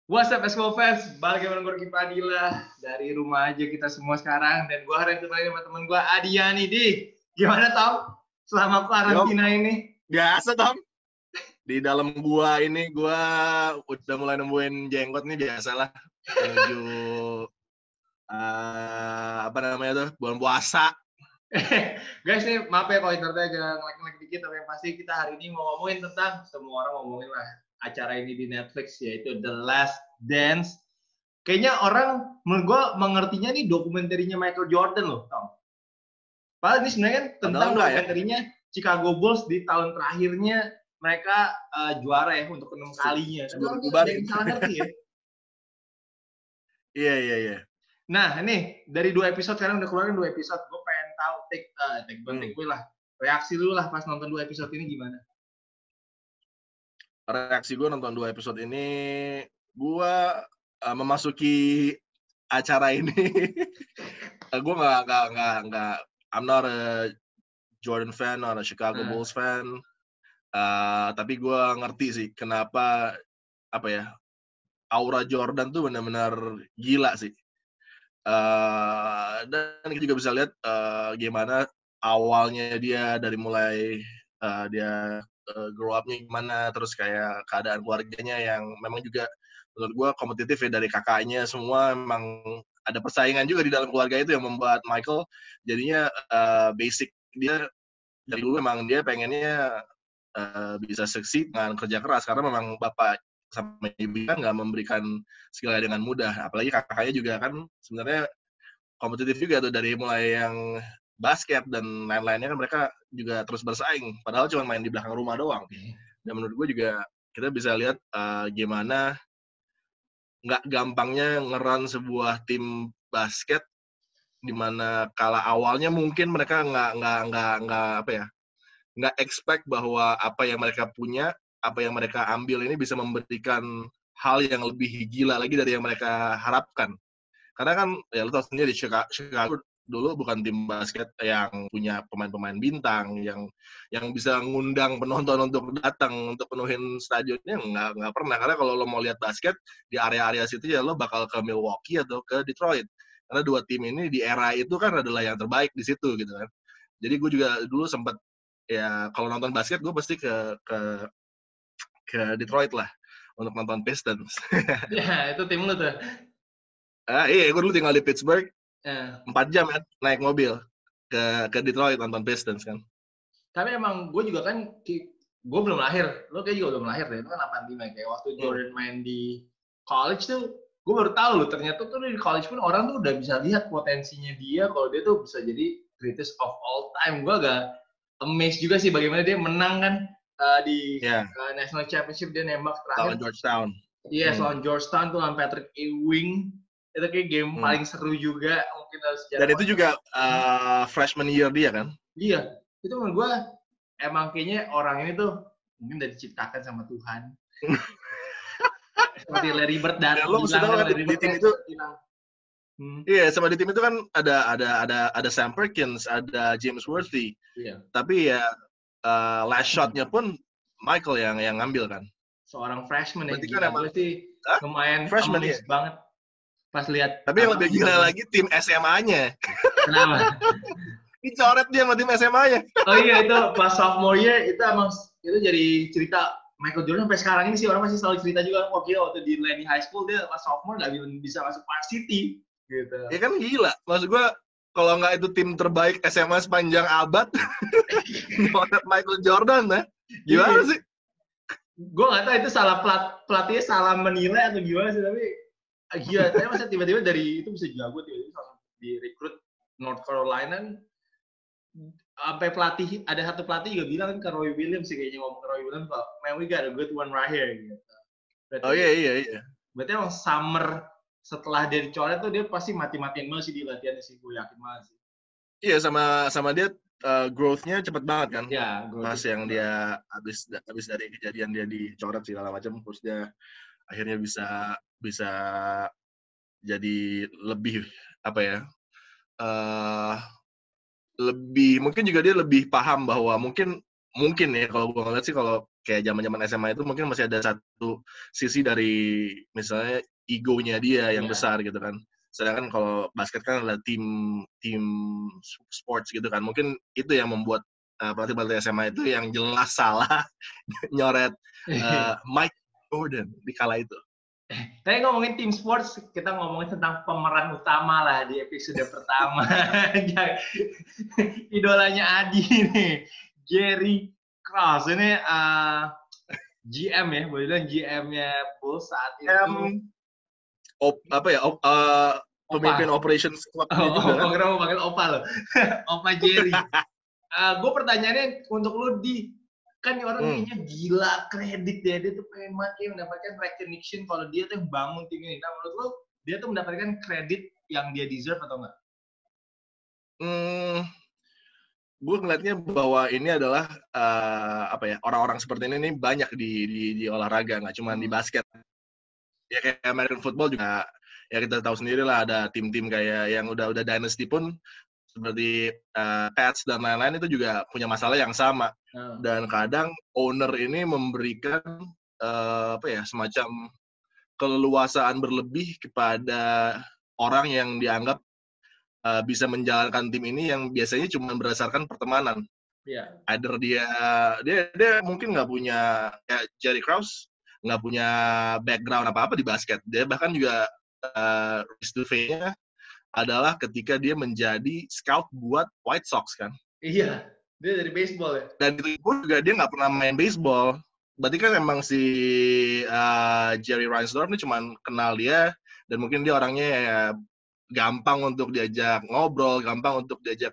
What's up Eskimo fans, balik bareng gue Padilla dari rumah aja kita semua sekarang dan gue hari ini sama temen gue Adiani di. Gimana Tom? Selama Yo, karantina ini? biasa Tom. Di dalam gua ini gua udah mulai nemuin jenggot nih biasalah menuju apa namanya tuh bulan puasa. Guys nih maaf ya kalau internetnya agak ngelag-ngelag dikit, tapi yang pasti kita hari ini mau ngomongin tentang semua orang ngomongin lah acara ini di Netflix yaitu The Last Dance. Kayaknya orang menurut gue mengertinya nih dokumenterinya Michael Jordan loh Tom. Padahal ini sebenarnya kan tentang dokumenterinya Chicago Bulls di tahun terakhirnya mereka juara ya untuk ke-6 kalinya. Tapi orang tuh ada yang salah ngerti ya. Iya. Nah, ini dari 2 episode sekarang udah keluarin 2 episode. Gue pengen tahu take gue lah. Reaksi lu lah pas nonton 2 episode ini gimana? Reaksi gue nonton 2 episode ini, gue memasuki acara ini. Gue nggak I'm not a Jordan fan or a Chicago Bulls fan. Tapi gue ngerti sih kenapa apa ya, aura Jordan tuh benar-benar gila sih. Dan kita juga bisa lihat gimana awalnya dia dari mulai dia grow up-nya gimana, terus kayak keadaan keluarganya yang memang juga menurut gue kompetitif ya, dari kakaknya semua memang ada persaingan juga di dalam keluarga itu yang membuat Michael jadinya basic dia dari dulu memang dia pengennya bisa succeed dengan kerja keras karena memang bapak sama ibu kan nggak memberikan segalanya dengan mudah, apalagi kakaknya juga kan sebenarnya kompetitif juga tuh dari mulai yang basket dan lain-lainnya kan mereka juga terus bersaing padahal cuma main di belakang rumah doang. Dan menurut gue juga kita bisa lihat gimana nggak gampangnya ngeran sebuah tim basket di mana kala awalnya mungkin mereka nggak expect bahwa apa yang mereka punya, apa yang mereka ambil ini bisa memberikan hal yang lebih gila lagi dari yang mereka harapkan. Karena kan ya lu tahu sendiri Chicago dulu bukan tim basket yang punya pemain-pemain bintang yang bisa ngundang penonton untuk datang untuk penuhin stadionnya, nggak pernah. Karena kalau lo mau lihat basket di area-area situ ya lo bakal ke Milwaukee atau ke Detroit. Karena dua tim ini di era itu kan adalah yang terbaik di situ gitu kan. Jadi gue juga dulu sempat ya kalau nonton basket gue pasti ke Detroit lah untuk nonton Pistons. Ya, itu tim lu tuh. Iya, gue dulu tinggal di Pittsburgh. 4 jam kan naik mobil ke Detroit nonton Pistons kan. Tapi emang gue juga kan, gue belum lahir. Lo kayak juga belum lahir deh. Lo kan 85 kayak waktu Jordan main di college tuh, gue baru tahu loh ternyata tuh di college pun orang tuh udah bisa lihat potensinya dia kalau dia tuh bisa jadi greatest of all time. Gue agak amazed juga sih bagaimana dia menang kan di National Championship, dia nembak terakhir. Lawan Georgetown. Iya, lawan Georgetown tuh lawan Patrick Ewing. Itu kayak game paling seru juga mungkin dalam sejarah. Dan itu juga freshman year dia kan? Iya, itu menurut gue emang kayaknya orang ini tuh mungkin udah diciptakan sama Tuhan. Seperti Larry Bird dan lo mesti tahu kan di tim itu. Iya, sama di tim itu kan ada Sam Perkins, ada James Worthy. Iya. Tapi ya last shot-nya pun Michael yang ngambil kan. Seorang freshman ya. Kan emang sih lumayan freshman banget pas lihat. Tapi yang lebih gila lagi tim SMA-nya. Kenapa? Dicoret dia sama tim SMA-nya. Oh iya, itu pas sophomore year itu emang itu jadi cerita Michael Jordan sampai sekarang ini sih orang masih selalu cerita juga, waktu di Laney High School dia pas sophomore nggak bisa masuk varsity gitu. Ya kan gila, maksud gue kalau nggak itu tim terbaik SMA sepanjang abad, nyoret Michael Jordan ya, gimana sih? Gue nggak tahu itu salah pelatihnya salah menilai atau gimana sih, tapi gila, saya masa tiba-tiba dari itu bisa jago tiba-tiba direkrut North Carolina. Sampai ada satu pelatih juga bilang ke Roy Williams sih, kayaknya ngomong ke Roy Williams kalau man we got a good one right here gitu. Berarti, iya. Berarti emang summer setelah dia dicoret tuh dia pasti mati-matian banget sih di latihannya sih, gue yakin banget sih. Iya, sama dia growth-nya cepet banget kan. Ya, pas yang dia habis dari kejadian dia dicoret segala macam, terus dia akhirnya bisa jadi lebih apa ya? Lebih mungkin juga dia lebih paham bahwa mungkin ya kalau gue ngeliat sih kalau kayak zaman-zaman SMA itu mungkin masih ada satu sisi dari misalnya egonya dia yang Iya. besar gitu kan. Sedangkan kalau basket kan adalah tim tim sports gitu kan. Mungkin itu yang membuat pelatih-pelatih SMA itu yang jelas salah nyoret Mike Jordan di kala itu. Tapi ngomongin tim sports, kita ngomongin tentang pemeran utama lah di episode pertama. Idolanya Adi nih, Jerry Krause ini GM ya, boleh bilang GM-nya Bulls saat itu. Pemimpin operations club-nya juga kan? Kira mau panggil Opa loh. Opa Jerry. Gue pertanyaannya untuk lu di kan orang kayaknya gila kredit ya, dia tuh pengen banget mendapatkan recognition kalau dia tuh bangun tim ini. Nah menurut lu dia tuh mendapatkan kredit yang dia deserve atau enggak? Gue ngeliatnya bahwa ini adalah orang-orang seperti ini banyak di olahraga, nggak cuma di basket. Ya kayak American football juga, ya kita tahu sendiri lah ada tim-tim kayak yang udah dynasty pun seperti Pats dan lain-lain itu juga punya masalah yang sama. Dan kadang owner ini memberikan semacam keleluasaan berlebih kepada orang yang dianggap bisa menjalankan tim ini yang biasanya cuma berdasarkan pertemanan. Iya. Either dia mungkin nggak punya kayak Jerry Krause nggak punya background apa-apa di basket. Dia bahkan juga resume-nya adalah ketika dia menjadi scout buat White Sox kan. Iya, dia dari baseball ya. Dan itu pun juga dia nggak pernah main baseball. Berarti kan emang si Jerry Reinsdorf ini cuma kenal dia dan mungkin dia orangnya ya gampang untuk diajak ngobrol, gampang untuk diajak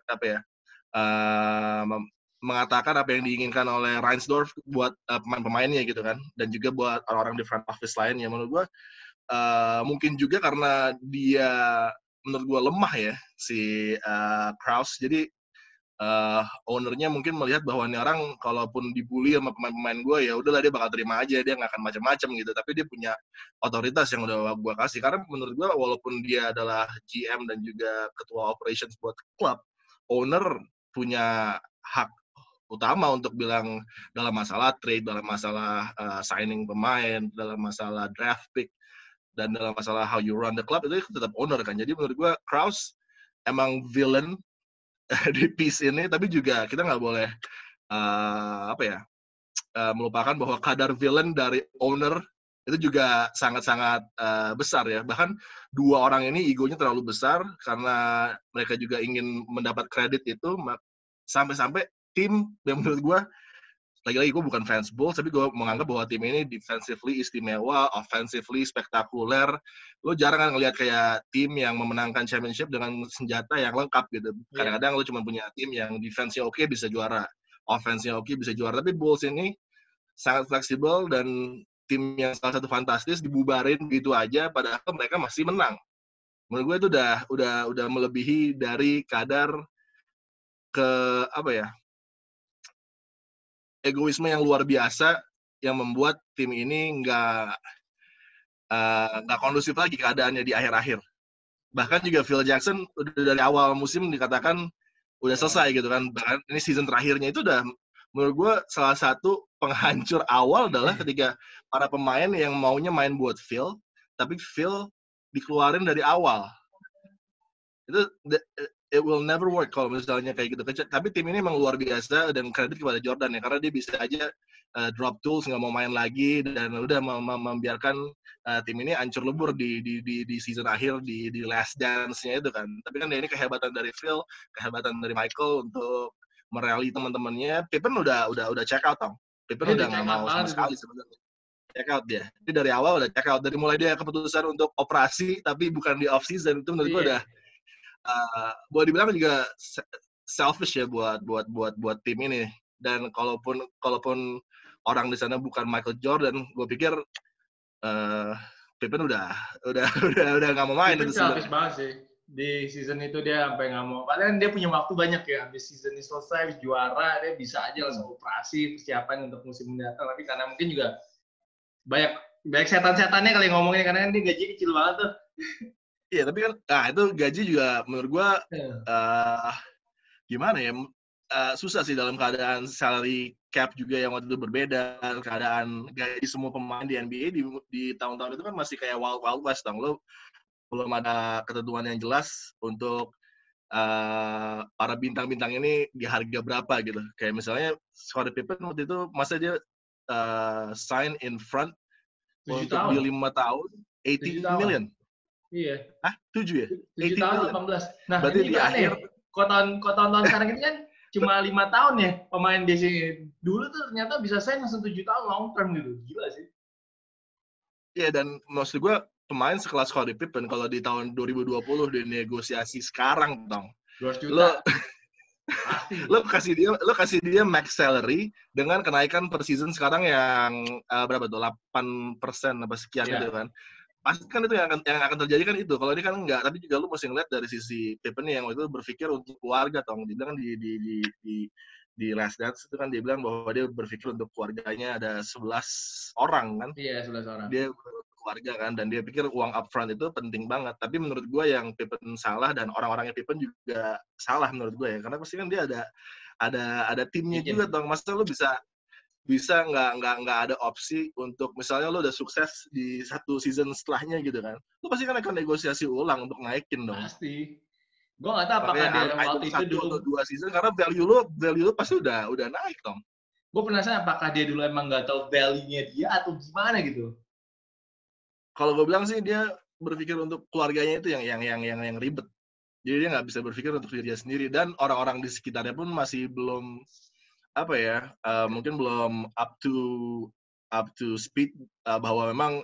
mengatakan apa yang diinginkan oleh Reinsdorf buat pemain-pemainnya gitu kan, dan juga buat orang-orang di front office lainnya. Menurut gue mungkin juga karena dia menurut gue lemah ya si Krause, jadi ownernya mungkin melihat bahwa ini orang kalaupun dibully sama pemain-pemain gue ya udahlah dia bakal terima aja, dia nggak akan macam-macam gitu, tapi dia punya otoritas yang udah gue kasih. Karena menurut gue walaupun dia adalah GM dan juga ketua operations buat klub, owner punya hak utama untuk bilang dalam masalah trade, dalam masalah signing pemain, dalam masalah draft pick, dan dalam masalah how you run the club, itu tetap owner kan. Jadi menurut gue Krause emang villain di piece ini, tapi juga kita nggak boleh melupakan bahwa kadar villain dari owner itu juga sangat-sangat besar ya. Bahkan dua orang ini egonya terlalu besar karena mereka juga ingin mendapat kredit itu, sampai-sampai tim yang menurut gue, lagi-lagi gue bukan fans Bulls, tapi gue menganggap bahwa tim ini defensively istimewa, offensively spektakuler. Lo jarang kan ngelihat kayak tim yang memenangkan championship dengan senjata yang lengkap gitu. Kadang-kadang lo cuma punya tim yang defense-nya oke bisa juara, offense-nya oke bisa juara. Tapi Bulls ini sangat fleksibel dan tim yang salah satu fantastis dibubarin gitu aja, padahal mereka masih menang. Menurut gue itu udah melebihi dari kadar egoisme yang luar biasa yang membuat tim ini nggak kondusif lagi keadaannya di akhir-akhir. Bahkan juga Phil Jackson udah dari awal musim dikatakan udah selesai gitu kan. Bahkan ini season terakhirnya itu udah, menurut gue salah satu penghancur awal adalah ketika para pemain yang maunya main buat Phil, tapi Phil dikeluarin dari awal. Itu it will never work kalau misalnya kayak gitu. Tapi tim ini memang luar biasa dan kredit kepada Jordan ya, karena dia bisa aja drop tools, nggak mau main lagi, dan udah membiarkan tim ini hancur lebur di season akhir, di last dance-nya itu kan. Tapi kan ini kehebatan dari Phil, kehebatan dari Michael untuk merally teman-temannya. Pippen udah check out, Tom. Pippen udah nggak mau sama sekali sebenarnya. Check out dia. Jadi dari awal udah check out. Dari mulai dia keputusan untuk operasi tapi bukan di off season, itu menurut gue udah boleh dibilang juga selfish ya buat tim ini. Dan kalaupun orang di sana bukan Michael Jordan, gue pikir Pippen udah nggak mau main. Pippen selfish banget sih di season itu, dia sampai nggak mau. Padahal dia punya waktu banyak ya, habis season ini selesai juara dia bisa aja langsung operasi persiapan untuk musim mendatang. Tapi karena mungkin juga banyak setan-setannya kali ngomongin, karena kan dia gaji kecil banget tuh. Iya, tapi kan itu gaji juga menurut gua gimana ya, susah sih dalam keadaan salary cap juga yang waktu itu berbeda, keadaan gaji semua pemain di NBA di tahun-tahun itu kan masih kayak wild west dong. Lo belum ada ketentuan yang jelas untuk para bintang-bintang ini di harga berapa gitu. Kayak misalnya Scottie Pippen waktu itu masa dia sign in front 7 untuk di tahun. 5 tahun, 7 80 tahun. million. Iya. Hah? 7 ya? 7 80 tahun million. 18. Nah, Berarti ini di juga akhir, aneh. Kok tahun sekarang ini kan cuma 5 tahun ya pemain di sini. Dulu tuh ternyata bisa sign langsung 7 tahun long term gitu. Gila sih. ya dan maksud gue pemain sekelas Scottie Pippen kalau di tahun 2020 dinegosiasi sekarang dong. 200 juta. Lo Pasti. lo kasih dia max salary dengan kenaikan per season sekarang yang berapa tuh 8% apa sekian Iya. gitu kan. Pasti kan itu yang akan terjadi kan itu. Kalau ini kan enggak, tapi juga lu mesti ngeliat dari sisi Pippen yang waktu itu berpikir untuk keluarga tong. Dia bilang kan di Last Dance itu kan dia bilang bahwa dia berpikir untuk keluarganya ada 11 orang kan. Iya, 11 orang. Dia keluarga kan dan dia pikir uang upfront itu penting banget. Tapi menurut gue yang Pippen salah dan orang-orangnya Pippen juga salah menurut gue ya. Karena pasti kan dia ada timnya juga dong. Masa lu bisa nggak ada opsi untuk misalnya lo udah sukses di satu season setelahnya gitu kan, lo pasti kan akan negosiasi ulang untuk naikin dong. Pasti. Gue nggak tahu apakah Makanya dia either waktu itu satu dulu. atau 2 season karena value lo pasti udah naik dong. Gue penasaran apakah dia dulu emang nggak tahu value-nya dia atau gimana gitu. Kalau gue bilang sih dia berpikir untuk keluarganya itu yang ribet. Jadi dia nggak bisa berpikir untuk dirinya sendiri dan orang-orang di sekitarnya pun masih belum apa ya, mungkin belum up to speed bahwa memang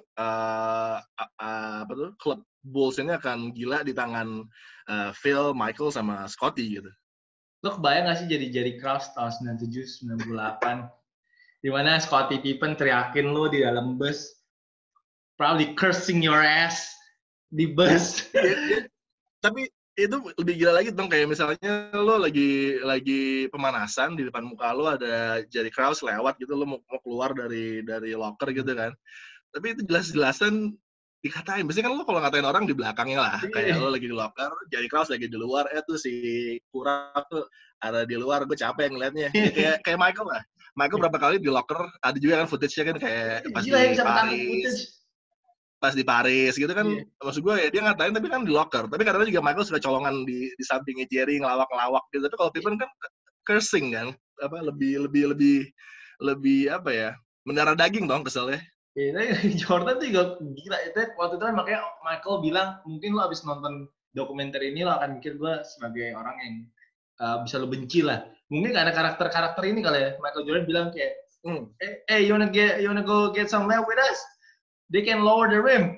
apa tuh klub Bulls ini akan gila di tangan Phil, Michael sama Scottie gitu. Lo kebayang gak sih jadi Jerry Krause tahun 97, 98? Dimana Scottie Pippen teriakin lo di dalam bus. Probably cursing your ass di bus. Tapi itu lebih gila lagi dong, kayak misalnya lo lagi pemanasan di depan muka lo ada Jerry Krause lewat gitu, lo mau keluar dari locker gitu kan. Tapi itu jelas-jelasan dikatain. Biasanya kan lo kalau ngatain orang di belakangnya lah. Kayak lo lagi di locker, Jerry Krause lagi di luar, tuh si Kurap tuh ada di luar, gue capek ngeliatnya. Ya, kayak Michael lah. Michael berapa kali di locker, ada juga kan footage-nya kan kayak pas Gila ya di bisa ketangkep Paris. footage. Pas di Paris gitu kan, maksud gue ya dia ngatain tapi kan di locker. Tapi kadang-kadang juga Michael suka colongan di sampingnya Jerry ngelawak-ngelawak gitu. Tapi kalau Pippen kan cursing kan, apa lebih apa ya, mendarah daging dong keselnya. Jordan tuh juga gila itu waktu itu kan makanya Michael bilang mungkin lo abis nonton dokumenter ini lo akan mikir gue sebagai orang yang bisa lo benci lah. Mungkin karena karakter ini kali ya. Michael Jordan bilang kayak, hey, you wanna go get some lap with us? They can lower the rim.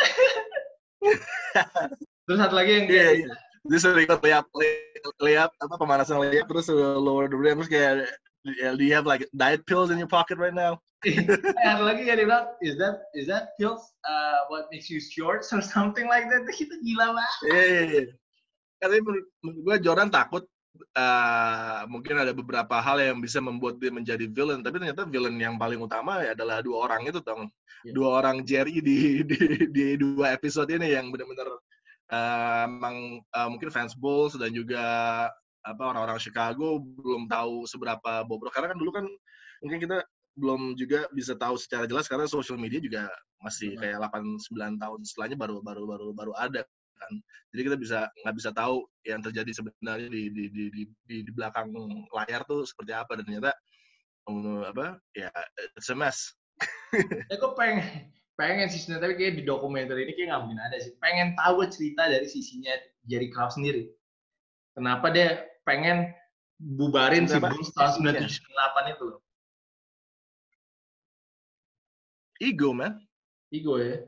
Terus satu lagi yang kayak dia sering lihat apa pemanasan lihat terus lower the rim terus kayak do you have like diet pills in your pocket right now? Satu lagi yang dia bilang is that pills what makes you short or something like that. Itu gila banget. Iya. Karena menurut gue Jordan takut mungkin ada beberapa hal yang bisa membuat dia menjadi villain, tapi ternyata villain yang paling utama adalah 2 orang itu dong. 2 orang Jerry di 2 episode ini yang benar-benar emang mungkin fans Bulls dan juga apa orang-orang Chicago belum tahu seberapa bobrok, karena kan dulu kan mungkin kita belum juga bisa tahu secara jelas karena social media juga masih kayak 8-9 tahun setelahnya baru ada kan. Jadi kita nggak bisa tahu yang terjadi sebenarnya di belakang layar tuh seperti apa, dan ternyata apa ya it's a mess. Gue pengen sih sebenarnya, tapi kayak di dokumenter ini kayak nggak mungkin ada sih. Pengen tahu cerita dari sisinya Jerry Krause sendiri. Kenapa dia pengen bubarin si Bulls tahun 97-98 itu loh. Ego, man. Ego ya.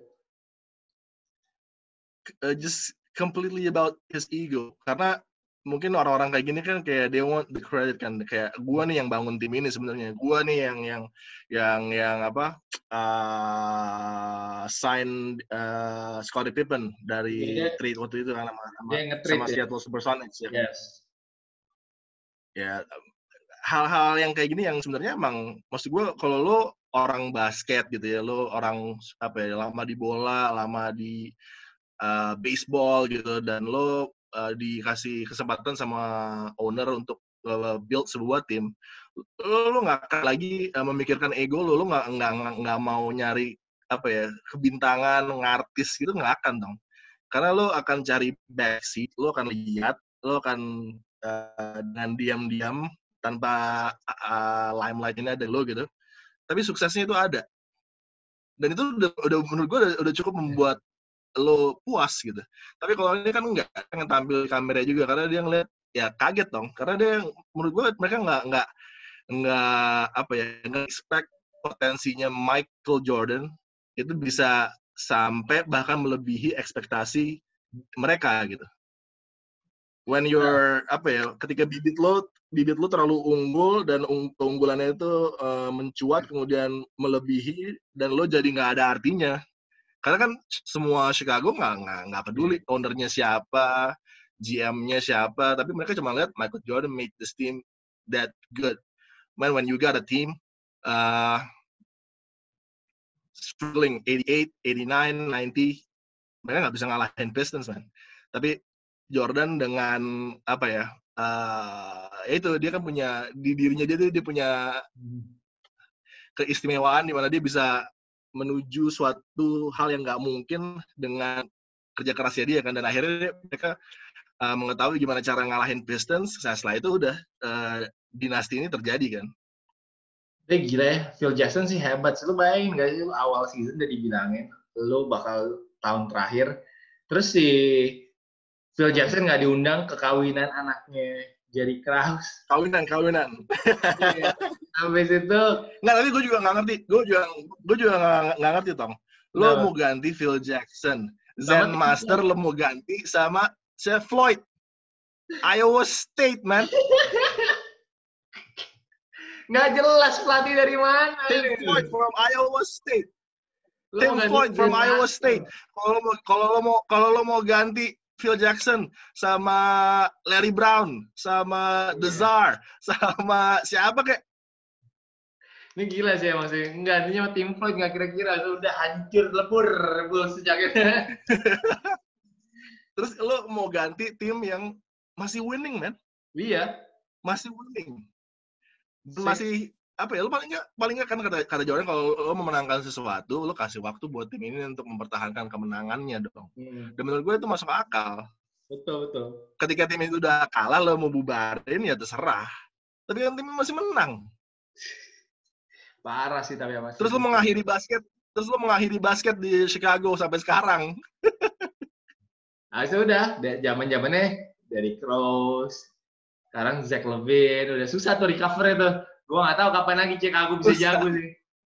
Just completely about his ego. Karena mungkin orang-orang kayak gini kan kayak they want the credit kan, kayak gua nih yang bangun tim ini sebenarnya, gua nih yang apa sign Scottie Pippen dari trade waktu itu kan sama Seattle Supersonics ya. Yes. Ya hal-hal yang kayak gini yang sebenarnya emang maksud gue kalau lo orang basket gitu ya, lo orang apa ya lama di bola, lama di baseball gitu, dan lo dikasih kesempatan sama owner untuk build sebuah tim, Lu nggak akan lagi memikirkan ego lu nggak mau nyari apa ya kebintangan, ngartis gitu nggak akan dong. Karena lu akan cari backseat, lu akan lihat, lu akan dengan diam-diam tanpa limelight ini ada lu gitu. Tapi suksesnya itu ada. Dan itu udah menurut gue udah cukup membuat lo puas gitu. Tapi kalau ini kan enggak, pengen tampil kamera juga karena dia ngeliat ya kaget dong. Karena dia menurut gue mereka nggak apa ya nggak expect potensinya Michael Jordan itu bisa sampai bahkan melebihi ekspektasi mereka gitu. When you're apa ya ketika bibit lo terlalu unggul dan keunggulannya itu mencuat kemudian melebihi dan lo jadi nggak ada artinya. Karena kan semua Chicago nggak peduli ownernya siapa, GM-nya siapa, tapi mereka cuma lihat Michael Jordan made this team that good. Man, when you got a team struggling 88, 89, 90, mereka nggak bisa ngalahin Pistons, man. Tapi Jordan dengan apa ya? Itu dia kan punya di dirinya dia punya keistimewaan di mana dia bisa menuju suatu hal yang nggak mungkin dengan kerja kerasnya dia kan dan akhirnya mereka mengetahui gimana cara ngalahin Pistons. Setelah itu udah dinasti ini terjadi kan. Gila ya, Phil Jackson sih hebat. Lu bayangin gak sih, lu awal season udah dibilangin lu bakal tahun terakhir. Terus si Phil Jackson nggak diundang ke kawinan anaknya Jerry Krause. Kawinan. Iya. Habis itu nggak, tapi gue juga nggak ngerti. Gue juga nggak ngerti, Tong. Lo mau ganti Phil Jackson, Zen Master, lo mau ganti sama Chef Floyd, Iowa State, man. Nggak jelas pelatih dari mana. Tim Floyd from Iowa State. Tim Floyd from Iowa State. Kalau lo mau ganti Phil Jackson sama Larry Brown, sama The Czar, sama siapa kek? Ini gila sih emang sih. Enggak, ini sama Tim Floyd nggak kira-kira. Udah hancur, lebur Bulls sejak itu. Terus lo mau ganti tim yang masih winning, man? Iya. Masih winning. Masih apa ya? Lo paling nggak kan kata Jordan kalau lo memenangkan sesuatu, lo kasih waktu buat tim ini untuk mempertahankan kemenangannya dong. Dan menurut gue itu masuk akal. Betul. Ketika tim itu udah kalah, lo mau bubarin ya terserah. Tapi kan timnya masih menang. Parah sih tapi ya masih. Terus lo mengakhiri basket di Chicago sampai sekarang. Nah, sudah zaman-zamannya dari Rose, sekarang Zach LaVine, udah susah tuh recover itu. Gue nggak tahu kapan lagi Chicago bisa jago sih.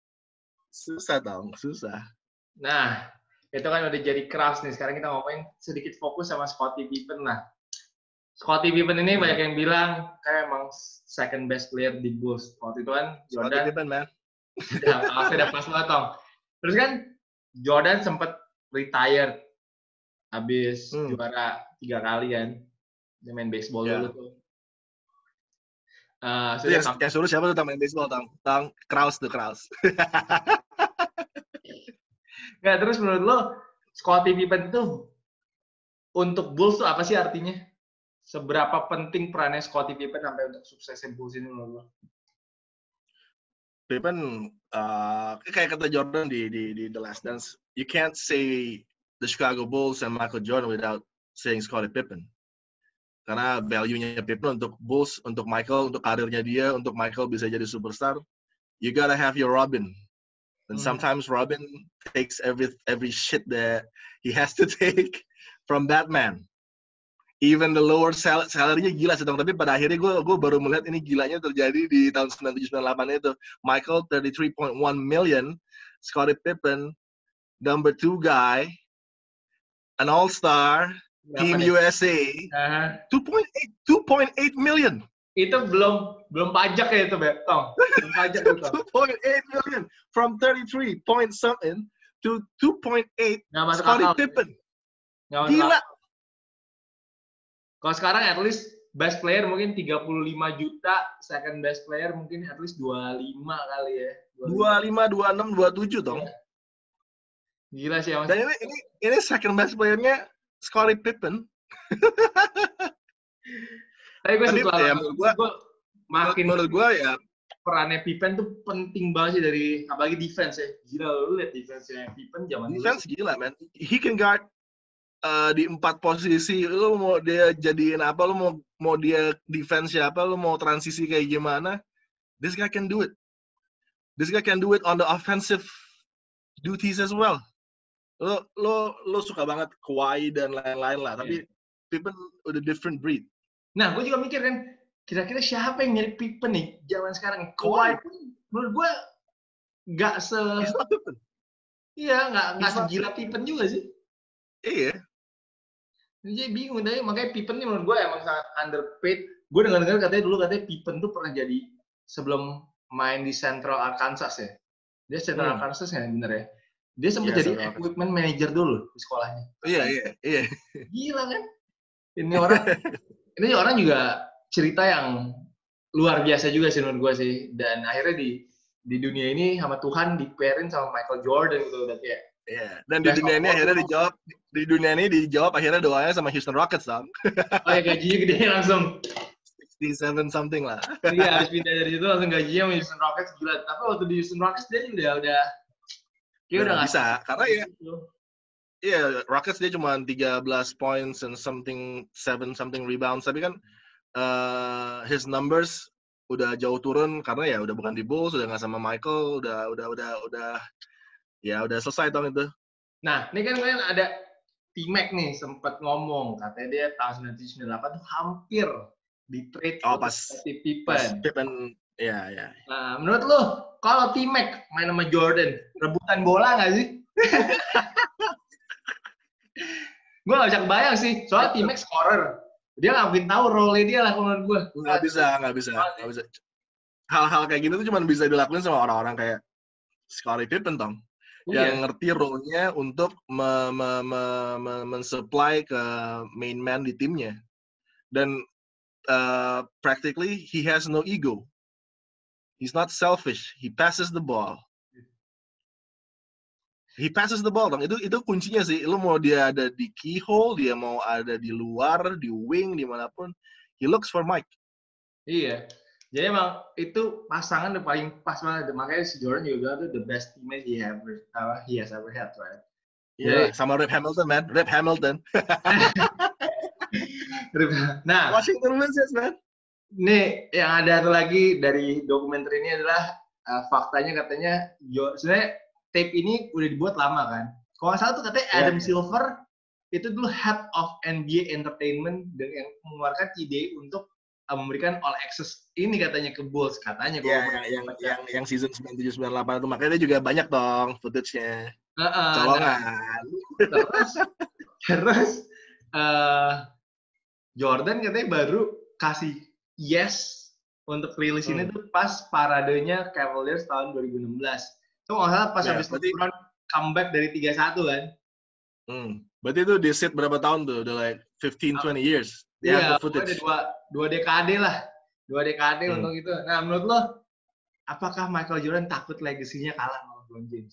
Susah. Nah, itu kan udah jadi Krause nih. Sekarang kita ngomongin sedikit fokus sama Scottie Pippen lah. Scottie Pippen ini banyak yang bilang kayak emang second best player di Bulls. Waktu itu kan Jordan. Scottie Pippen, man. Udah pas banget, Tong. Terus kan Jordan sempat retired habis juara 3 kali kan. Dia main baseball dulu tuh. Yang suruh siapa tuh main baseball, Tang? Krause. Nggak, terus menurut lo Scottie Pippen itu untuk Bulls tuh apa sih artinya? Seberapa penting perannya Scottie Pippen sampai untuk suksesnya Bulls ini menurut lo? Pippen kayak kata Jordan di The Last Dance, you can't say the Chicago Bulls and Michael Jordan without saying Scottie Pippen. Karena value-nya Pippen untuk Bulls, untuk Michael, untuk karirnya dia, untuk Michael bisa jadi superstar, you gotta have your Robin. And sometimes Robin takes every shit that he has to take from Batman. Even the lower salary-nya gila sih, tapi pada akhirnya gue baru melihat ini gilanya terjadi di tahun 97-98 itu. Michael 33.1 million, Scottie Pippen number 2 guy, an all-star, Team USA, 2.8 million. Itu belum pajak ya itu, Betong. Belum pajak itu. 2.8 million from 33 point something to 2.8 Scottie Pippen. Gila. Kalau sekarang at least best player mungkin 35 juta, second best player mungkin at least 25 kali ya. 25, 26, 27 dong. Gila sih. Dan ini second best player-nya Scottie Pippen. Tapi gue suka ya, menurut gue ya perannya Pippen tuh penting banget sih dari apalagi defense ya. Gila lu lihat defense-nya Pippen zaman dulu. Defense gila, man. He can guard di 4 posisi. Lu mau dia jadiin apa? Lu mau dia defense siapa? Lu mau transisi kayak gimana? This guy can do it. This guy can do it on the offensive duties as well. Lo suka banget Kawhi dan lain-lain lah, tapi Pippen udah different breed. Nah, gue juga mikir kan, kira-kira siapa yang mirip Pippen nih zaman sekarang? Kawhi pun menurut gue nggak iya nggak segila Pippen juga sih. Iya. Jadi bingung deh, makanya Pippen nih menurut gue emang sangat underpaid. Gue dengar katanya Pippen tuh pernah jadi sebelum main di Central Arkansas ya. Dia Central Arkansas ya bener ya. Dia sempat jadi equipment manager dulu di sekolahnya. Iya. Gila kan? Ini orang juga cerita yang luar biasa juga sih menurut gue sih. Dan akhirnya di dunia ini sama Tuhan diperin sama Michael Jordan gitu udah kayak. Iya. Dan di dunia ini akhirnya dijawab akhirnya doanya sama Houston Rockets dong. Oh ya gajinya gede langsung. 67 something lah. Iya, habis pindah dari situ langsung gajinya sama Houston Rockets gila. Tapi waktu di Houston Rockets dia udah kayak udah bisa karena ya iya, Rockets dia cuma 13 points and something rebounds, tapi kan his numbers udah jauh turun karena ya udah bukan di Bulls, udah nggak sama Michael, udah selesai tahun itu. Nah, ini kan ada T-Mac nih sempat ngomong katanya dia tahun 1998 tuh hampir di trade pas Pippen. Iya. Nah, menurut lo kalau T-Mac main sama Jordan, rebutan bola nggak sih? Gue nggak bisa kebayang sih, soalnya T-Mac scorer. Dia nggak mungkin tahu role dia lah menurut gue. Nggak bisa. Hal-hal kayak gini tuh cuma bisa dilakuin sama orang-orang kayak Scottie Pippen, Tom. Yang ngerti role-nya untuk mensupply ke main man di timnya. Dan practically he has no ego. He's not selfish. He passes the ball. Dong. Itu kuncinya sih. Lu mau dia ada di keyhole, dia mau ada di luar, di wing, dimanapun. He looks for Mike. Iya. Jadi emang itu pasangan udah paling pas banget. Makanya si Jordan juga tuh the best teammate he has ever had, right? Iya, sama Rip Hamilton, man. Rip Hamilton. Nah, Washington Wizards, man. Nih, yang ada lagi dari dokumenter ini adalah faktanya katanya sebenarnya tape ini udah dibuat lama kan. Kalau nggak salah tuh katanya Adam Silver itu dulu head of NBA Entertainment yang mengeluarkan ide untuk memberikan all access ini katanya ke Bulls katanya. Yang season 97-98 itu makanya dia juga banyak dong footage-nya. Colongan. Terus Jordan katanya baru kasih yes untuk rilis ini tuh pas paradenya Cavaliers tahun 2016. Itu nggak salah pas habis LeBron comeback dari 3-1 kan. Berarti itu di set berapa tahun tuh? Udah like 15-20 years. Iya, ada dua dekade lah. 2 dekade untuk itu. Nah, menurut lo, apakah Michael Jordan takut legasinya kalah sama LeBron James?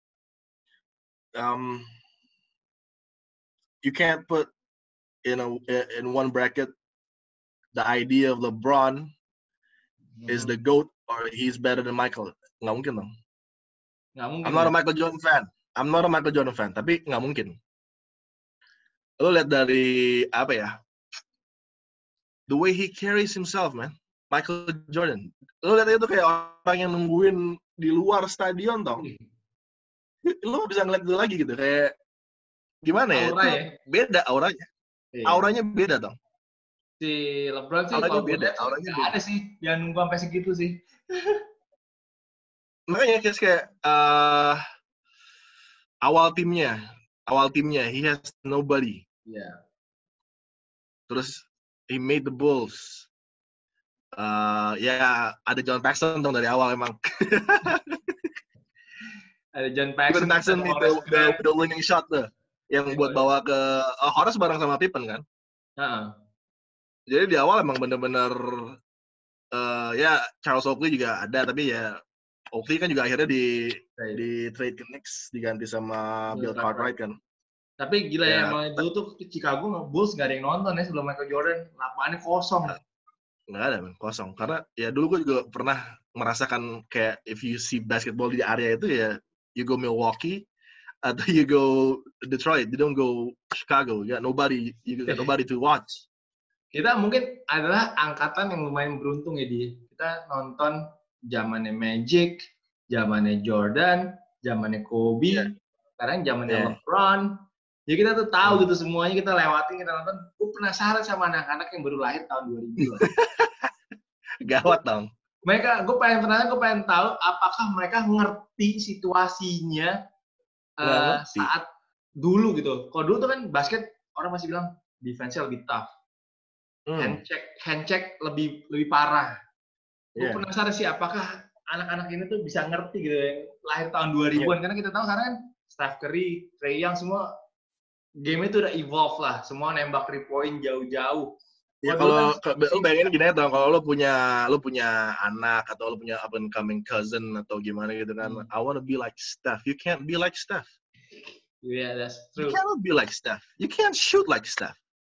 You can't put in one bracket the idea of LeBron is the GOAT or he's better than Michael. Nggak mungkin dong. Nggak mungkin. I'm not a Michael Jordan fan. Tapi nggak mungkin. Lo lihat dari apa ya? The way he carries himself, man. Michael Jordan. Lo lihat itu kayak orang yang nungguin di luar stadion, dong. Lo bisa ngeliat itu lagi gitu. Kayak gimana ya? Aura ya? Beda auranya. Iya. Auranya beda, dong. Si LeBron sih auranya beda. Nggak ada sih yang nunggu sampai segitu sih. Makanya kayak awal timnya he has nobody. Yeah. Terus he made the Bulls. Ya ada John Paxson dong dari awal emang. Ada John Paxson. John Paxson itu the winning shot tuh yang buat bawa ke Horace bareng sama Pippen kan. Jadi di awal emang bener-bener ya Charles Oakley juga ada, tapi ya Oakley kan juga akhirnya di trade ke Knicks diganti sama Bill Cartwright kan. Tapi gila ya emang dulu tuh Chicago Bulls gak ada yang nonton ya sebelum Michael Jordan. Lapangannya kosong. Nggak ada, kosong. Karena ya dulu gue juga pernah merasakan kayak if you see basketball di area itu ya you go Milwaukee atau you go Detroit, you don't go Chicago. You got nobody to watch. Kita mungkin adalah angkatan yang lumayan beruntung ya, Di. Kita nonton zamannya Magic, zamannya Jordan, zamannya Kobe, sekarang zamannya LeBron. Jadi kita tuh tahu gitu semuanya, kita lewatin, kita nonton. Gue penasaran sama anak-anak yang baru lahir tahun 2000. Gawat dong. Gue pengen tahu apakah mereka ngerti situasinya saat dulu gitu. Kalau dulu tuh kan basket orang masih bilang defense-nya lebih tough. Hand check lebih parah. Gue penasaran sih apakah anak-anak ini tuh bisa ngerti gitu yang lahir tahun 2000-an karena kita tahu sekarang kan Steph Curry, Trae Young semua game itu udah evolve lah, semua nembak 3 point jauh-jauh. Ya kalau lu bayangin gini aja, kalau lu punya anak atau lu punya up and coming cousin atau gimana gitu kan, I wanna be like Steph. You can't be like Steph. Yeah, that's true. You cannot be like Steph. You can't shoot like Steph.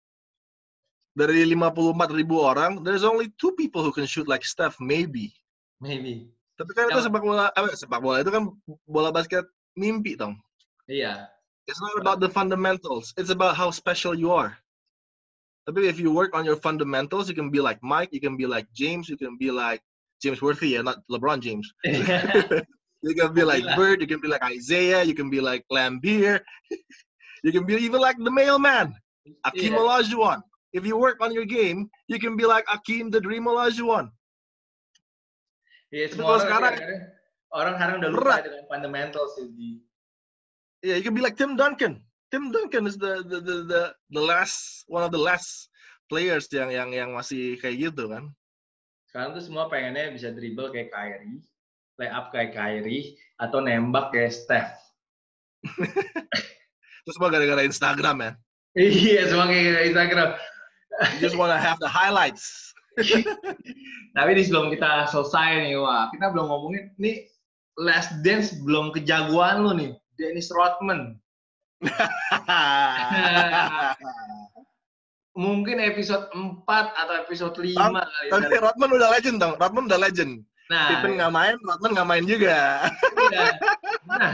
Dari 54.000 orang, there's only 2 people who can shoot like Steph, maybe. Tapi kan itu sepak bola itu kan bola basket mimpi dong. Iya. It's not about the fundamentals. It's about how special you are. Tapi if you work on your fundamentals, you can be like Mike, you can be like James, you can be like James Worthy, not LeBron James. You can be like Bird, you can be like Isaiah, you can be like Lambeer. You can be even like the mailman, Akeem Olajuwon. If you work on your game, you can be like Akeem the Dream Olajuwon. Iya, semua orang sekarang udah lupa dengan fundamentals sih. Yeah, you can be like Tim Duncan. Tim Duncan is the last one of the last players yang masih kayak gitu kan. Sekarang tuh semua pengennya bisa dribble kayak Kyrie, lay up kayak Kyrie, atau nembak kayak Steph. Terus semua gara-gara Instagram ya. Iya, semua kayak Instagram. You just wanna have the highlights. Tapi di sebelum kita selesai nih, kita belum ngomongin nih Last Dance belum kejagoan lu nih, Dennis Rodman. Mungkin episode 4 atau episode 5 kali. Tapi Rodman udah legend dong. Rodman udah legend. Nah, Pippen nggak main, Rodman nggak main juga. Iya. Nah,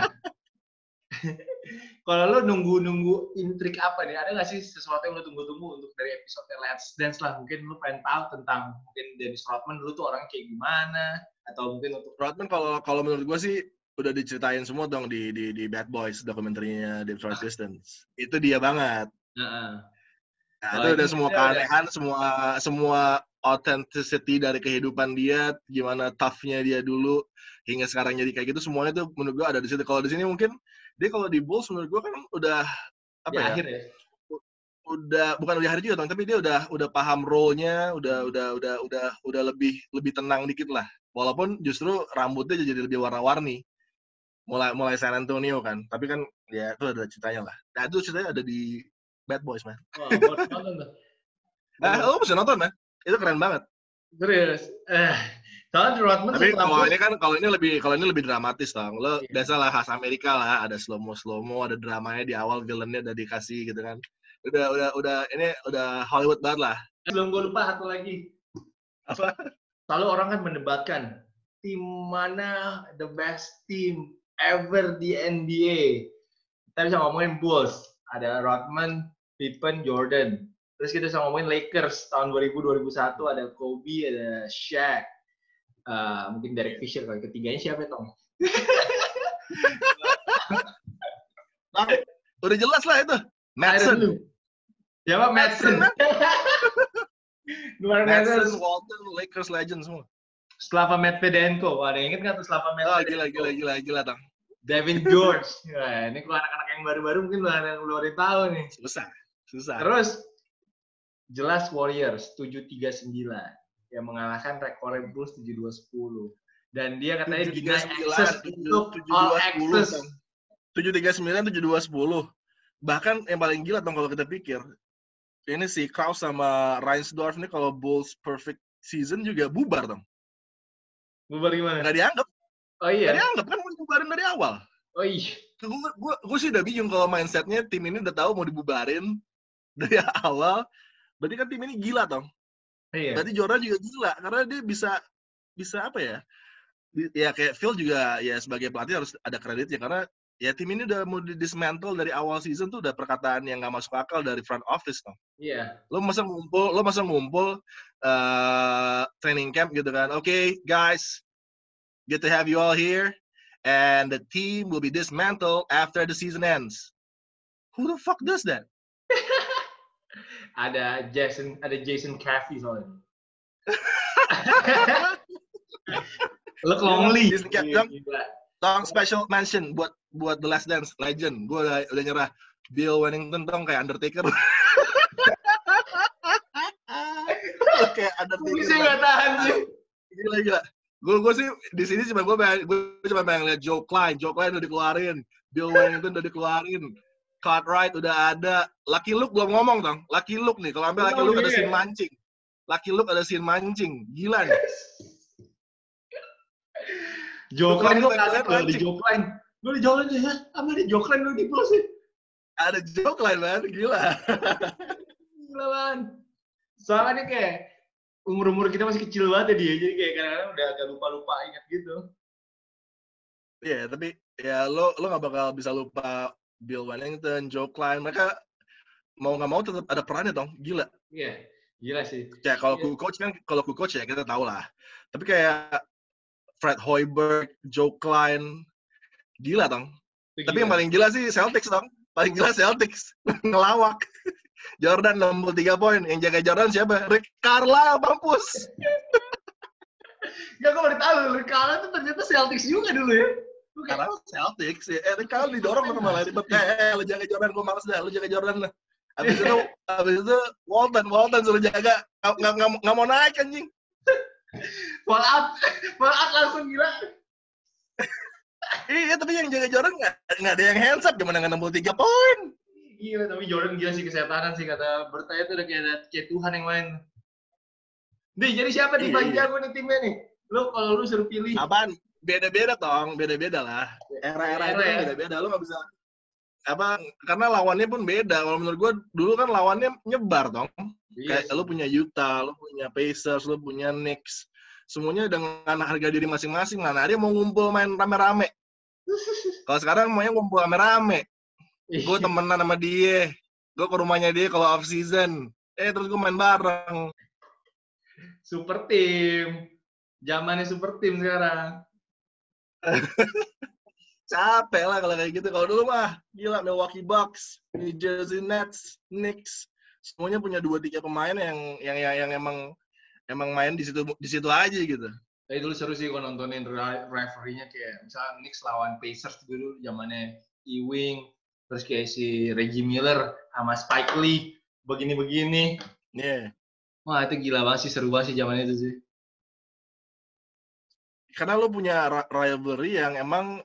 kalau lo nunggu intrik apa nih? Ada nggak sih sesuatu yang lo tunggu-tunggu untuk dari episode Let's Dance lah? Mungkin lo pengen tahu tentang mungkin Dennis Rodman dulu tuh orangnya kayak gimana? Atau mungkin untuk Rodman kalau menurut gue sih udah diceritain semua dong di Bad Boys dokumenterinya Detroit Pistons. Itu dia banget. Nah, itu udah semua keanehan, semua authenticity dari kehidupan dia, gimana tough-nya dia dulu hingga sekarang jadi kayak gitu, semuanya tuh menurut gue ada di situ. Kalau di sini mungkin dia kalau di Bulls menurut gue kan udah apa ya? Akhir ya. Bukan udah hari juga dong, tapi dia udah paham role-nya, udah lebih tenang dikit lah. Walaupun justru rambutnya jadi lebih warna-warni. Mulai San Antonio kan, tapi kan ya itu ada ceritanya lah. Nah itu ceritanya ada di Bad Boys, man. Oh, nonton tuh. Lo bisa nonton, man. Itu keren banget. Serius. Soalnya Rodman tapi kalau ini lebih dramatis dong. Lo biasalah khas Amerika lah, ada slow mo, ada dramanya di awal, villainnya udah dikasih gitu kan. Udah ini udah Hollywood banget lah. Belum gue lupa satu lagi. Apa? Selalu orang kan mendebatkan tim mana the best team ever di NBA. Kita bisa ngomongin Bulls, ada Rodman, Pippen, Jordan. Terus kita bisa ngomongin Lakers tahun 2000-2001, ada Kobe, ada Shaq. Mungkin Derek Fisher kali. Ketiganya siapa, Tong? Udah jelas lah itu. Madsen. Siapa? Madsen. Madsen, Walton, Lakers legend semua. Slava Medvedenko. Ada yang inget nggak tuh Slava Medvedenko? Gila, Tong. Devin George. Nah, ini kalau anak-anak yang baru-baru mungkin belum ada yang tahu nih. Susah. Terus jelas Warriors 739 yang mengalahkan rekor Bulls 7210. Dan dia katanya deny access untuk all access. 739 7210. Bahkan yang paling gila dong kalau kita pikir. Ini si Krause sama Reinsdorf nih kalau Bulls perfect season juga bubar dong. Bubar gimana? Nggak dianggap. Oh iya. Nggak dianggap kan mau dibubarin dari awal. Oh iya. Gue sih udah bingung kalau mindsetnya tim ini udah tahu mau dibubarin dari awal. Berarti kan tim ini gila dong. Iya. Berarti Jordan juga gila karena dia bisa apa ya? ya kayak Phil juga ya sebagai pelatih harus ada kreditnya karena ya tim ini udah mau dismantle dari awal season tuh udah perkataan yang nggak masuk akal dari front office tuh. Iya. Lo masa ngumpul training camp gitu kan. Okay, guys, good to have you all here and the team will be dismantled after the season ends. Who the fuck does that? Ada Jason Caffey soalnya. Look lonely. Tong special mention buat The Last Dance legend. Gue udah nyerah. Bill Wellington dong kayak Undertaker. Kayak Undertaker. Gue nggak tahan sih. Gila. Gue sih di sini cuma gue cuma pengen lihat Joe Klein udah dikeluarin, Bill Wellington udah dikeluarin, Cartwright udah ada, Lucky Luke belum ngomong dong. Lucky Luke nih, kalau ambil Lucky Luke ada scene mancing. Lucky Luke ada scene mancing, gila nih. Joe Klein gue kaget loh di Joe Klein. Gue di jalan aja, sama di Joe Klein lu di pos sih. Ada Joe Klein man, gila. Gila man. Soalnya dia kayak umur kita masih kecil banget ya dia, jadi kayak kadang-kadang udah agak lupa ingat gitu. Iya, yeah, tapi ya lo nggak bakal bisa lupa Bill Wellington, Joe Klein, mereka mau nggak mau tetap ada perannya dong, gila. Iya, gila sih. Ya kalau coach ya kita tahu lah. Tapi kayak Fred Hoiberg, Joe Klein, gila dong. Tapi yang paling gila sih Celtics dong, paling gila Celtics ngelawak. Jordan 63 poin, yang jaga Jordan siapa? Rick Carlisle, mampus. Gak, gue baru tahu Rick Carlisle tuh ternyata Celtics juga dulu ya. Karena Celtics, ya. Rick Carlisle didorong sama Larry Bird. Lo jaga Jordan, gue males dah, lo jaga Jordan lah. Abis itu Walton suruh jaga, nggak mau naik anjing. Fall out langsung gila. Iya, tapi yang jaga Jordan nggak ada yang hands up, gimana nggak 63 poin. Gila, tapi Jordan gila sih kesehatan sih, kata Bertanya tuh udah kayak Tuhan yang main. Nih, jadi siapa nih paling jago nih timnya nih? Kalau lu suruh pilih. Apaan? Beda-beda tong, beda-beda lah. Era-era itu kan beda-beda, lu nggak bisa karena lawannya pun beda. Kalau menurut gue dulu kan lawannya nyebar dong. Kayak lu punya Utah, lu punya Pacers, lu punya Knicks. Semuanya dengan harga diri masing-masing. Nah, dia mau ngumpul main rame-rame. Kalau sekarang maunya ngumpul rame-rame. Gue temenan sama dia. Gue ke rumahnya dia kalau off season. Terus gue main bareng. Super team. Zamannya super team sekarang. Capek lah kalau kayak gitu. Kalau dulu mah gila, Milwaukee Bucks, New Jersey Nets, Knicks, semuanya punya 2-3 pemain yang emang main di situ aja gitu. Tapi dulu seru sih kalau nontonin rivalry-nya, kayak misalnya Knicks lawan Pacers dulu zamannya Ewing, terus kayak si Reggie Miller sama Spike Lee begini-begini. Iya. Yeah. Wah, itu gila banget sih, seru banget sih zaman itu sih. Karena lo punya rivalry yang emang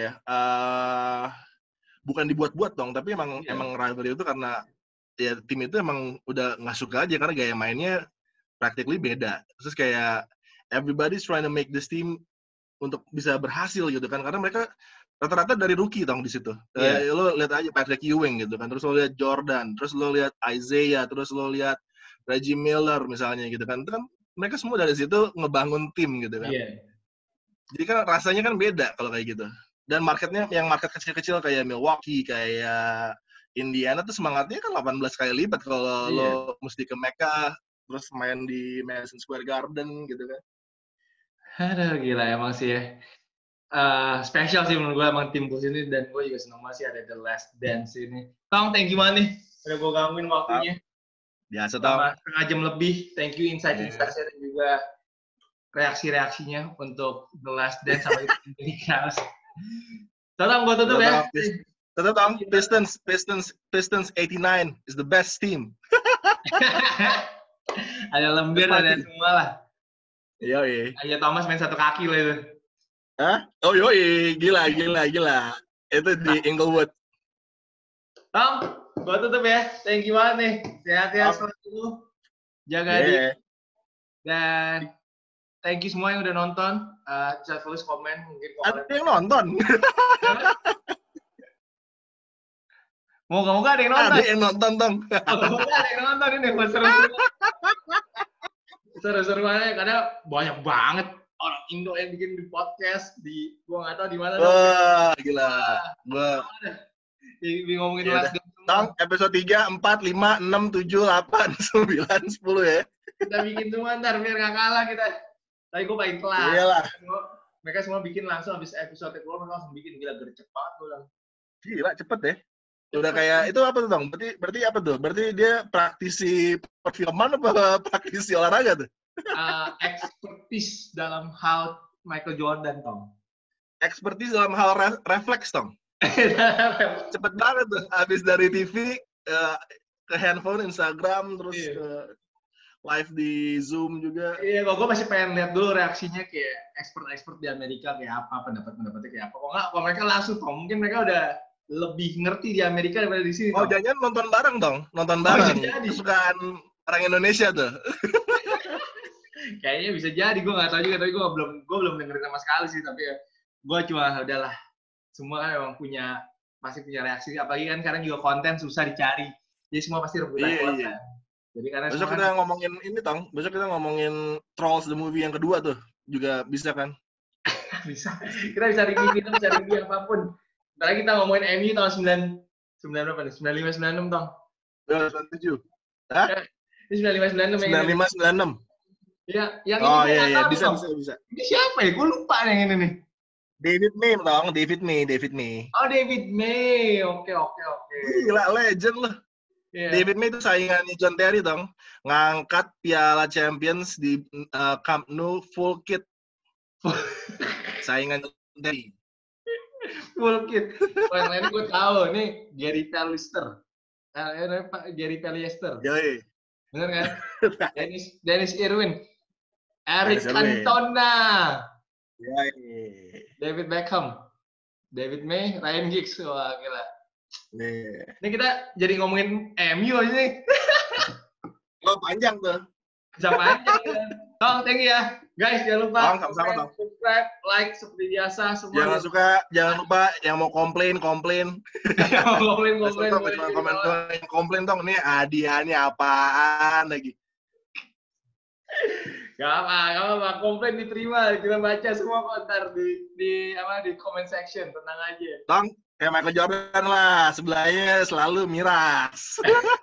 bukan dibuat-buat dong, tapi emang rivalry itu karena ya tim itu emang udah nggak suka aja karena gaya mainnya practically beda. Terus kayak everybody's trying to make this team untuk bisa berhasil gitu kan, karena mereka rata-rata dari rookie dong di situ. Lo lihat aja Patrick Ewing gitu kan, terus lo lihat Jordan, terus lo lihat Isaiah, terus lo lihat Reggie Miller misalnya gitu kan. Itu kan mereka semua dari situ ngebangun tim gitu kan. Jadi kan rasanya kan beda kalau kayak gitu. Dan marketnya yang market kecil-kecil kayak Milwaukee, kayak Indiana tuh semangatnya kan 18 kali lipat kalau lo mesti ke Mecca, terus main di Madison Square Garden gitu kan. Aduh, gila emang sih ya. Spesial sih menurut gue emang tim Bulls ini, dan gue juga senang banget sih ada The Last Dance ini. Tong, thank you banget nih. Udah gue gangguin waktunya. Biasa Tong. Setengah jam lebih. Thank you insight-insightnya dan juga reaksi-reaksinya untuk The Last Dance sama Lakers. Tong, gue tutup ya. Tutup Tong. Pistons 89 is the best team. Ada Lembir, ada semua lah. Yoi. Aja Thomas main satu kaki lah itu. Hah? Oh yoi, gila. Itu di Inglewood. Tom, gua tutup ya. Thank you banget nih. Sehat-sehat selalu. Jaga diri. Dan thank you semua yang udah nonton. Bisa tulis komen. Mungkin ada yang nonton. Moga-moga ada yang nonton. Ada yang nonton, Tong. Moga-moga ada yang nonton ini. Seru-seruannya karena banyak banget. orang Indo yang bikin di podcast di gua nggak tahu di mana. Wah, gila. Gua ngomongin ya last udah. dance semua. Tong, episode 3, 4, 5, 6, 7, 8, 9, 10 ya. Kita bikin semua ntar biar nggak kalah kita. Tapi gue paling kelas. Iyalah. Mereka semua bikin langsung habis episode keluar mereka langsung bikin, gila gercep banget gue bilang. Gila, cepet ya. Udah kayak itu apa tuh, Bang? Berarti apa tuh? Berarti dia praktisi perfilman apa praktisi olahraga tuh? Expertise dalam hal Michael Jordan, Tom. Expertise dalam hal refleks, Tom. Cepet banget tuh. Habis dari TV ke handphone, Instagram, terus ke live di Zoom juga. Iya, gue masih pengen lihat dulu reaksinya kayak expert di Amerika kayak apa, pendapat-pendapatnya kayak apa. Kalau mereka langsung, Tom, mungkin mereka udah lebih ngerti di Amerika daripada di sini. Oh, jangan nonton bareng dong, nonton bareng. Kesukaan orang Indonesia tuh. Kayaknya bisa jadi, gue nggak tahu juga, tapi gue belum dengerin sama sekali sih, tapi ya gue cuma udahlah, semua kan emang pasti punya reaksi, apalagi kan sekarang juga konten susah dicari, jadi semua pasti rebutan konten. Jadi karena besok kita ngomongin ini, Tong. Besok kita ngomongin Trolls the Movie yang kedua tuh. Juga bisa kan? Bisa. Kita bisa review apapun. Ntar kita ngomongin MU tahun 95, 96, Tong. 97. Hah? Ini 95, 96. 95, 96. Iya, yang ini. Oh iya, bisa. Ini siapa ya? Gue lupa yang ini nih. David May, Tong. David May. Oh, David May. Oke. Gila, legend loh. Yeah. David May itu saingannya John Terry, dong. Ngangkat Piala Champions di Camp Nou full kit. Saingan John Terry. Full kit. Yang lain gue tahu. Nih, Gary Pallister. Gary Pallister. Yoi. Bener kan? Dennis Irwin. Eric Cantona. Yoi. David Beckham. David May, Ryan Giggs. Wah, gila. Ini kita jadi ngomongin MU aja nih. Oh, panjang tuh. Bisa panjang ya. Tong, thank you ya. Guys, jangan lupa sama-sama, subscribe, like seperti biasa semua. Jangan lupa yang mau komplain. komplain Tong. Nih hadiahnya apaan lagi? Gak apa, komplain diterima, kita baca semua komentar di comment section, tenang aja. Tong, kayak Michael Jordan lah, sebelahnya selalu miras.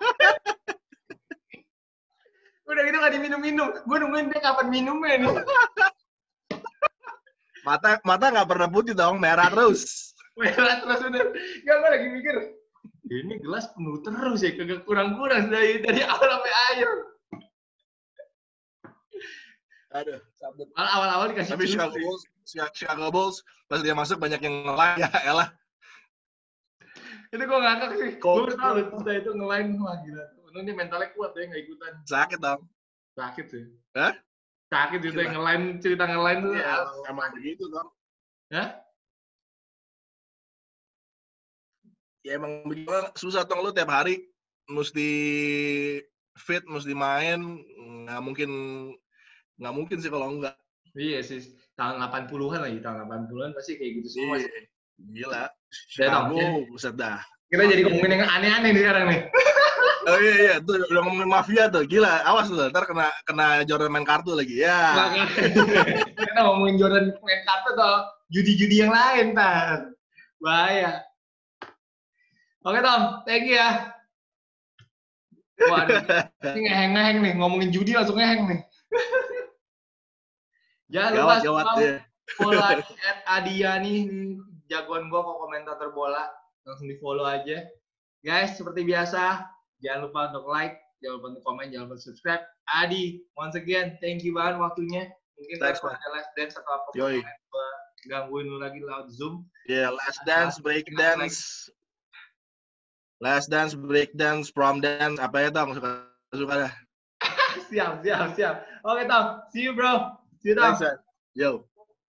Udah gitu gak diminum-minum, gue nungguin dia kapan minumnya nih. Mata nggak pernah putih dong, merah terus. Merah terus udah. Gak, gue lagi mikir, ini gelas penuh terus ya, kagak kurang-kurang dari awal sampai akhir. Aduh, sabut. Awal-awal dikasih. Tapi Chicago Bulls pas dia masuk banyak yang ngelain, ya elah. Itu gue ngakak sih. Gue tau kita itu ngelain, wah gila. Untung dia mentalnya kuat ya, nggak ikutan. Sakit dong. Sakit sih. Hah? Sakit gitu yang ngelain, cerita ngelain tuh. Ya, emang begitu dong. Hah? Ya emang begitu, susah dong lu tiap hari mesti fit, mesti main, nggak mungkin sih kalau enggak. Iya sih, tahun 80-an lagi, tahun 80-an pasti kayak gitu semua. Iya. Gila. Chicago, buset dah. Kita jadi ngomongin yang aneh-aneh nih sekarang nih. Oh iya, tuh udah ngomongin mafia tuh, gila. Awas tuh, ntar kena Jordan main kartu lagi, ya. Kita ngomongin Jordan main kartu atau judi-judi yang lain, ntar. Bahaya. Oke, Tom, thank you ya. Waduh, ini ngeheng-ngeheng nih, ngomongin judi langsung ngeheng nih. Jangan lupa follow @Adiani, jagoan gua kok komentator bola, langsung di follow aja. Guys, seperti biasa, jangan lupa untuk like, jangan lupa untuk komen, jangan lupa subscribe. Adi, once again, thank you banget waktunya. Mungkin thanks, ada last dance atau apa pun gua gangguin lu lagi lewat Zoom. Yeah, last dance, break dance. Last dance, break dance, prom dance, apa ya Tom? Suka dah. Siap. Oke Tom, see you bro. See you Tom. Thanks, yo.